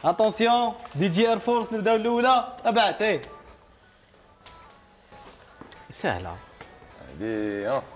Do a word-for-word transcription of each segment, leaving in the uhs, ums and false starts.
اتونسيون دي جي اير فورس نبداو الاولى ابعت ايه سهله هادي ها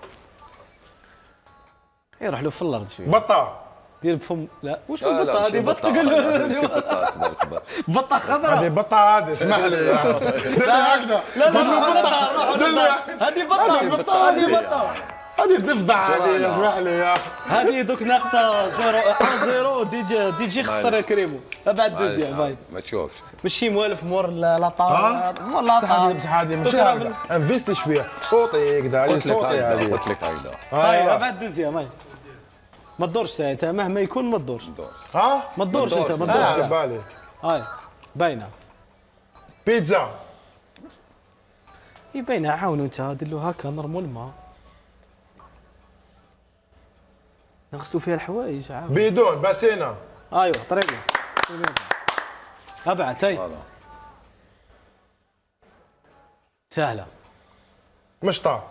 يروح له في الارض شويه بطه دير بفم لا واش لا لا بطه هذه بطه قول له ماشي بطه اصبر اصبر بطه هذه خضراء بطه هذه اسمح لي سير هكذا لا لا هذه بطه بطه هذه بطه هذه ضفدع هذه اسمح لي هذه دوك ناقصه زيرو واحد صفر دي جي دي جي خسر كريمو ابعد دوزيام باي ما تشوفش ماشي موالف مور لاطا مور بصح هذه لاطا بصح هذه ماشي هكذا انفيستي شويه صوتي هكذا هذه قلت لك صوتي هكذا هذه قلت لك هكذا هاي ابعد دوزيام هاي ما تدورش انت مهما يكون ما تدورش ها ما تدورش انت ما اه على تدورش بالي هاي باينه بيتزا هي باينه عاونوا انت دير له هكا نورمال ما نغسلوا فيها الحوايج عاون بيدون باسينا ايوه طريقه ابعد هاي سهله مشطه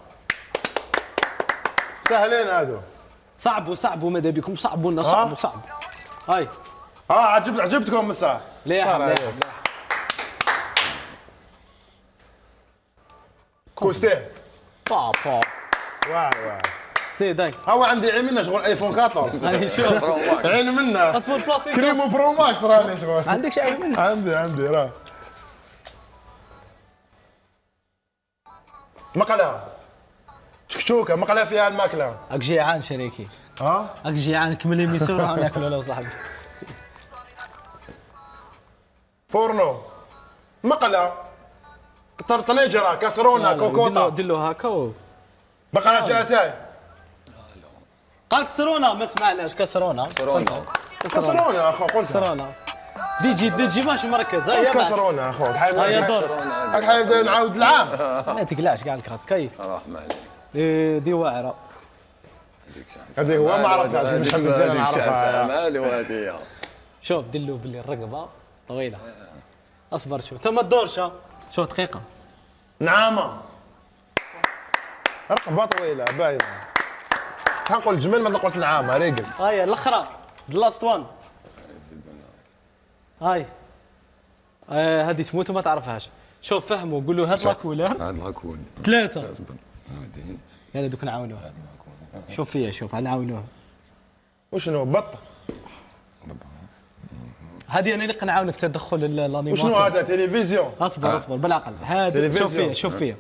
سهلين هادو صعبوا صعبوا ماذا بكم صعبوا لنا صعبوا صعبوا هاي اه عجبت عجبتكم مساء مليح مليح كوستين با با واو واو زيد هاي هو عندي عين منه شغل ايفون أربعطاش هاي شوف عين منه اصبر بلاصي كريمو برو ماكس راني شغل ما عندكش عين منه عندي عندي راه مقله شكشوكه مقله فيها الماكله راك جيعان شريكي ها راك جيعان كمل الميسيون نروحو ناكلو انا وصاحبي فورنو مقله طنجره كسرونه كوكوطه دير له هكا و بقره جاتاي قال كسرونا ما سمعناش كسرونا كسرونا كسرونه اخو قلت كسرونا دي جي دي جي ماشي مركز هيا بعد كسرونه اخو هيا دور هاك حيبدا نعاود العام ما تقلعش كاع الكراس كاي رحمة عليك إيه دي واعره هذيك شاف هذه هو ما عرفتهاش مش حاب ندير هذيك شافها نعرفها مالي وهذه شوف دلو باللي الرقبه طويله اصبر شوف تما الدورش شوف دقيقه نعامه رقبه طويله باينه تنقول الجمل ما قلت نعامه ريقل هاي الاخرى ذا لاست وان هاي آه هذه تموت وما تعرفهاش شوف فهموا قول له هات لاكولار هذا لاكون ثلاثه اصبر هذه يلا دوك نعاونوها شوف فيها شوف نعاونوها وشنو بط هذه انا اللي نعاونك تدخل الانيماتور وشنو هذا تلفزيون اصبر اصبر بالعقل هذه شوف فيها شوف فيها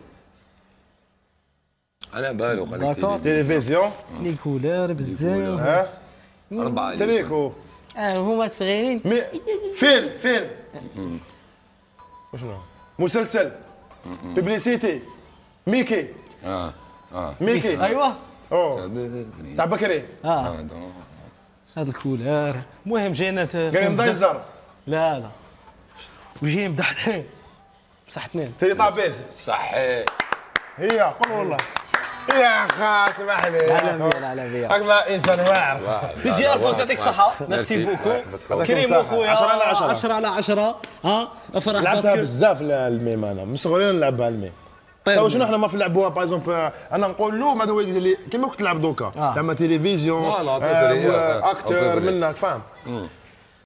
على بالو خليك داكور. تيجي تلفزيون ليكولار بزاف ها أربعة تريكو اه هما صغيرين مي... فيلم فيلم وشنو مسلسل بيبليسيتي ميكي اه اه ميكي ايوه اوه تاع بكري اه هذا الكولار المهم جينا قال مدايزر لا لا وجايين مدحدحين بصح اثنين تري طابيز صحي هي قول والله يا اخي اسمح لي العالمية العالمية اكبر انسان واعر دي جي الفوز يعطيك الصحة ميرسي بوكو كريم اخويا عشرة على عشرة. عشرة على عشرة ها افرح لعبتها باسكو بزاف الميم انا من صغري نلعبها الميم تو شنو احنا ما في نلعبوها باغ اكزومبل انا نقول له ماذا هو اللي كيما كنت تلعب دوكا زعما تلفزيون فوالا، تدري، اكتر تدري. منك فاهم